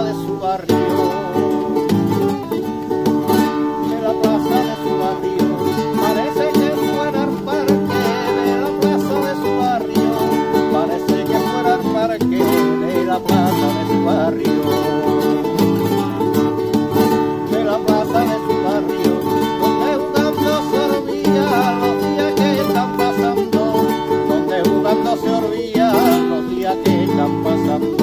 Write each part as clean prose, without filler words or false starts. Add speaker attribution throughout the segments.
Speaker 1: plaza de su barrio, de la plaza de su barrio, parece que fuera el parque de la plaza de su barrio, parece que fuera el parque de la plaza de su barrio, de la plaza de su barrio, donde jugando se olvida los días que están pasando, donde jugando se olvida los días que están pasando.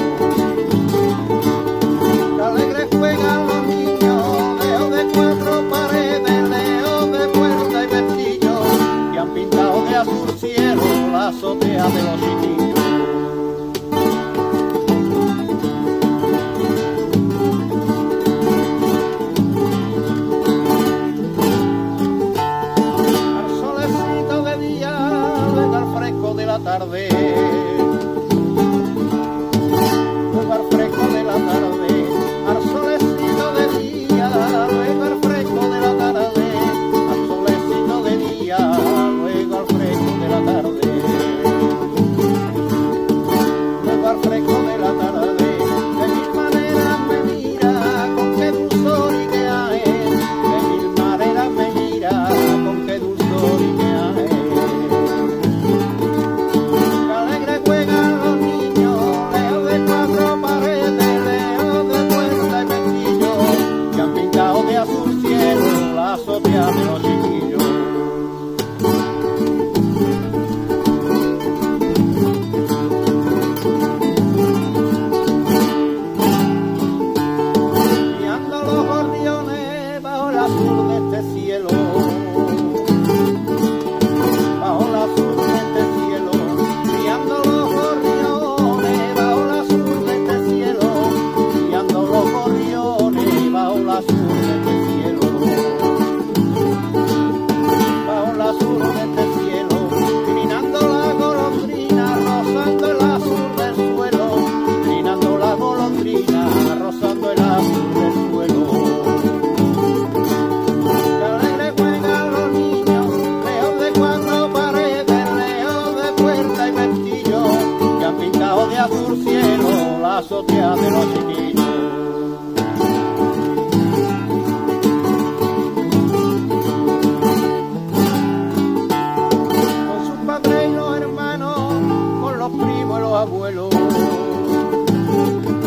Speaker 1: Alegres juegan los niños, lejos de cuatro paredes, lejos de puerta y vestillo, que han pintado de azul cielo la azotea de los chiquillos. Al solecito de día, luego al fresco de la tarde, luego al fresco de la tarde, al solecito de día, luego al fresco de la tarde, al solecito de día, luego al fresco de la tarde, luego al fresco de la tarde, de mil maneras me mira, con qué dulzor y qué aje, de mil maneras me mira, con qué dulzor y qué aje. Que alegre juegan los niños, lejos de cuatro paredes, lejos de puerta y vestillo, que han pintado de azul cielo la azotea de los chiquillos. Mirando los gorriones bajo el azul de este cielo, bajo el azul de este cielo, mirando los gorriones bajo el azul de este cielo, mirando los gorriones bajo el azul de este cielo, bajo el azul de este cielo, trinando la golondrina, rozando el azul del suelo, trinando la golondrina, rozando el azul del suelo. Que alegre juegan los niños, lejos de cuatro paredes, lejos de puerta y vestillo, que han pintado de azul cielo la azotea de los chiquillos. Con sus padres y los hermanos, con los primos y los abuelos,